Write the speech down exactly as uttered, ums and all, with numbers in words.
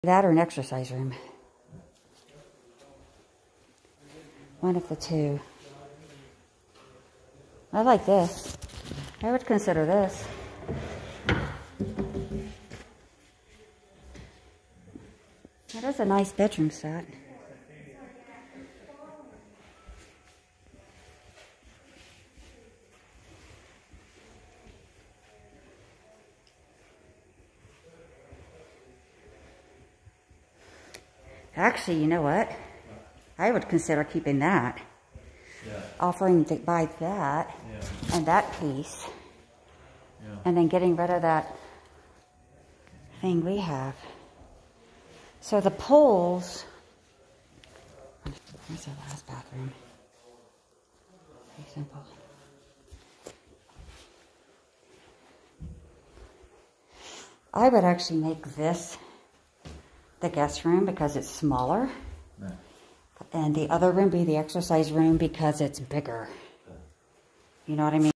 That or an exercise room. One of the two. I like this. I would consider this. That is a nice bedroom set. Actually, you know what? I would consider keeping that. Yeah. Offering to buy that Yeah. and that piece. Yeah. And then getting rid of that thing we have. So the poles. Where's the last bathroom? Very simple. I would actually make this the guest room because it's smaller. Right. And the other room be the exercise room because it's bigger. You know what I mean?